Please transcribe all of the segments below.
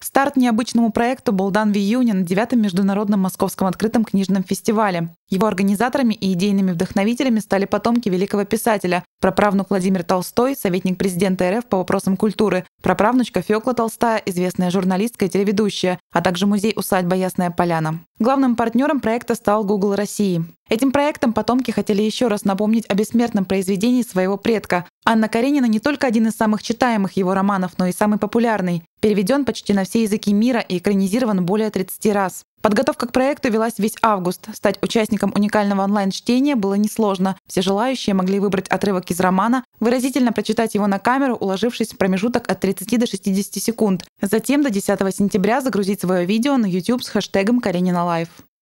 Старт необычному проекту был дан в июне на 9-м международном московском открытом книжном фестивале. Его организаторами и идейными вдохновителями стали потомки великого писателя, праправнук Владимир Толстой, советник президента РФ по вопросам культуры, праправнучка Фёкла Толстая, известная журналистка и телеведущая, а также музей-усадьба Ясная Поляна. Главным партнером проекта стал Google России. Этим проектом потомки хотели еще раз напомнить о бессмертном произведении своего предка. Анна Каренина не только один из самых читаемых его романов, но и самый популярный. Переведен почти на все языки мира и экранизирован более 30 раз. Подготовка к проекту велась весь август. Стать участником уникального онлайн-чтения было несложно. Все желающие могли выбрать отрывок из романа, выразительно прочитать его на камеру, уложившись в промежуток от 30 до 60 секунд. Затем до 10 сентября загрузить свое видео на YouTube с хэштегом «Каренина Лайв».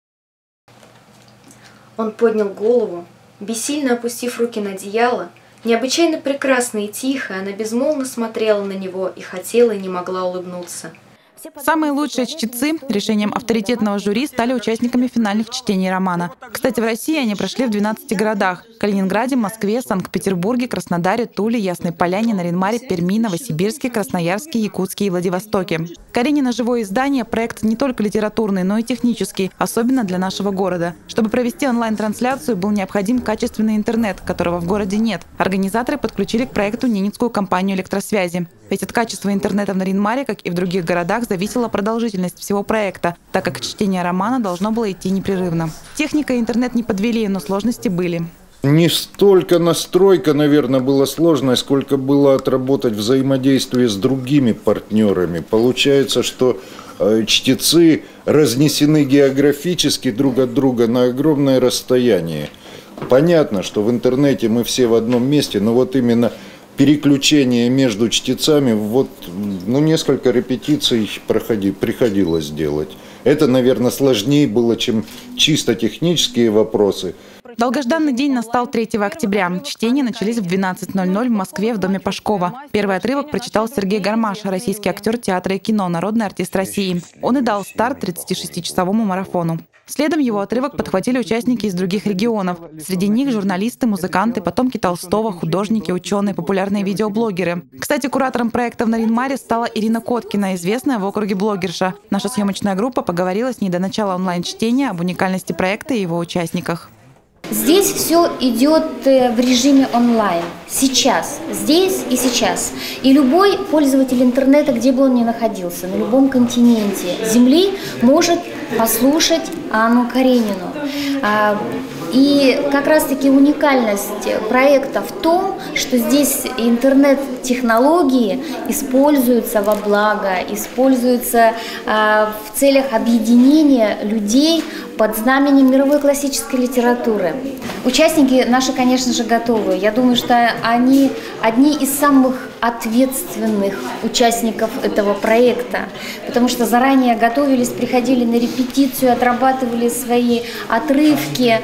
Он поднял голову, бессильно опустив руки на одеяло. Необычайно прекрасно и тихо она безмолвно смотрела на него и хотела и не могла улыбнуться. Самые лучшие чтецы решением авторитетного жюри стали участниками финальных чтений романа. Кстати, в России они прошли в 12 городах – Калининграде, Москве, Санкт-Петербурге, Краснодаре, Туле, Ясной Поляне, Нарьян-Маре, Перми, Новосибирске, Красноярске, Якутске и Владивостоке. «Каренина. Живое издание» – проект не только литературный, но и технический, особенно для нашего города. Чтобы провести онлайн-трансляцию, был необходим качественный интернет, которого в городе нет. Организаторы подключили к проекту ненецкую компанию электросвязи. Ведь от качества интернета в Нарьян-Маре, как и в других городах, зависела продолжительность всего проекта, так как чтение романа должно было идти непрерывно. Техника и интернет не подвели, но сложности были. Не столько настройка, наверное, была сложной, сколько было отработать взаимодействие с другими партнерами. Получается, что чтецы разнесены географически друг от друга на огромное расстояние. Понятно, что в интернете мы все в одном месте, но вот именно переключение между чтецами, несколько репетиций приходилось делать. Это, наверное, сложнее было, чем чисто технические вопросы. Долгожданный день настал 3 октября. Чтения начались в 12:00 в Москве в доме Пашкова. Первый отрывок прочитал Сергей Гармаш, российский актер театра и кино, народный артист России. Он и дал старт 36-часовому марафону. Следом его отрывок подхватили участники из других регионов. Среди них журналисты, музыканты, потомки Толстого, художники, ученые, популярные видеоблогеры. Кстати, куратором проекта в Нарьян-Маре стала Ирина Коткина, известная в округе блогерша. Наша съемочная группа поговорила с ней до начала онлайн-чтения об уникальности проекта и его участниках. Здесь все идет в режиме онлайн. Сейчас, здесь и сейчас. И любой пользователь интернета, где бы он ни находился, на любом континенте Земли, может послушать Анну Каренину. И как раз-таки уникальность проекта в том, что здесь интернет-технологии используются во благо, используются в целях объединения людей под знаменем мировой классической литературы. Участники наши, конечно же, готовы. Я думаю, что они одни из самых ответственных участников этого проекта, потому что заранее готовились, приходили на репетицию, отрабатывали свои отрывки.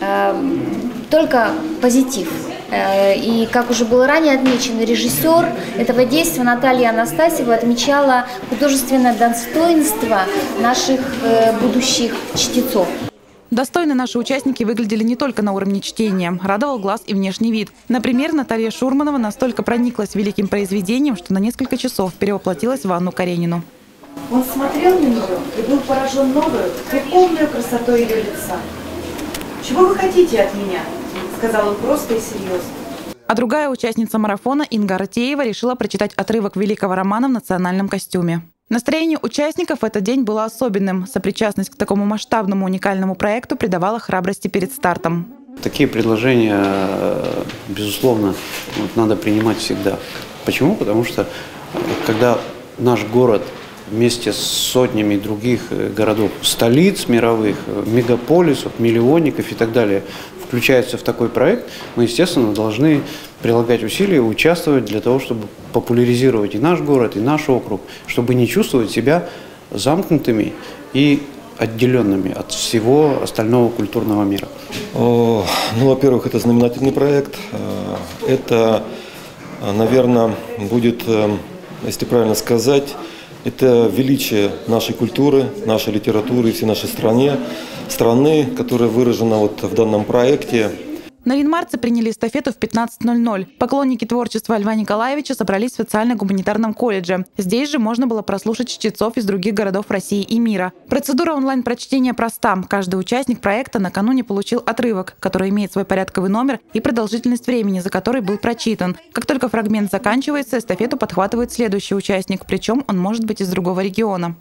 Только позитив. И, как уже было ранее отмечено, режиссер этого действия Наталья Анастасьева отмечала художественное достоинство наших будущих чтецов. Достойно наши участники выглядели не только на уровне чтения. Радовал глаз и внешний вид. Например, Наталья Шурманова настолько прониклась великим произведением, что на несколько часов перевоплотилась в Анну Каренину. Он смотрел на нее и был поражен новой, прикольной красотой ее лица. «Чего вы хотите от меня?» – сказал он просто и серьезно. А другая участница марафона, Инга Ратеева, решила прочитать отрывок великого романа в национальном костюме. Настроение участников в этот день было особенным. Сопричастность к такому масштабному уникальному проекту придавала храбрости перед стартом. Такие предложения, безусловно, надо принимать всегда. Почему? Потому что когда наш город вместе с сотнями других городов, столиц мировых, мегаполисов, миллионников и так далее, включается в такой проект, мы, естественно, должны прилагать усилия, участвовать для того, чтобы популяризировать и наш город, и наш округ, чтобы не чувствовать себя замкнутыми и отделенными от всего остального культурного мира. Во-первых, это знаменательный проект. Это, наверное, будет, если правильно сказать, это величие нашей культуры, нашей литературы, всей нашей страны, которая выражена в данном проекте. Наринмарцы приняли эстафету в 15:00. Поклонники творчества Льва Николаевича собрались в социально-гуманитарном колледже. Здесь же можно было прослушать чтецов из других городов России и мира. Процедура онлайн-прочтения проста. Каждый участник проекта накануне получил отрывок, который имеет свой порядковый номер и продолжительность времени, за который был прочитан. Как только фрагмент заканчивается, эстафету подхватывает следующий участник, причем он может быть из другого региона.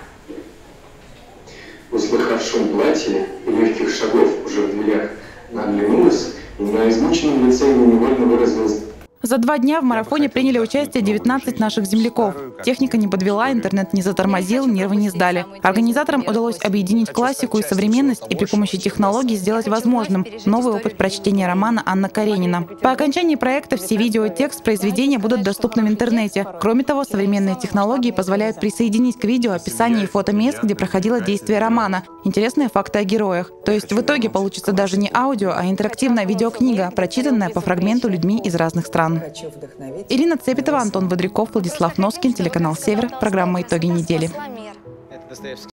Услыхав шум платья и легких шагов уже в дверях, оглянулась, и на измученном лице невольно выразилась. За 2 дня в марафоне приняли участие 19 наших земляков. Техника не подвела, интернет не затормозил, нервы не сдали. Организаторам удалось объединить классику и современность и при помощи технологий сделать возможным новый опыт прочтения романа Анна Каренина. По окончании проекта все видео и текст произведения будут доступны в интернете. Кроме того, современные технологии позволяют присоединить к видео описание и фото мест, где проходило действие романа, интересные факты о героях. То есть в итоге получится даже не аудио, а интерактивная видеокнига, прочитанная по фрагменту людьми из разных стран. Ирина Цепетова, Антон Бодряков, Владислав Носкин, телеканал «Север», программа «Итоги недели».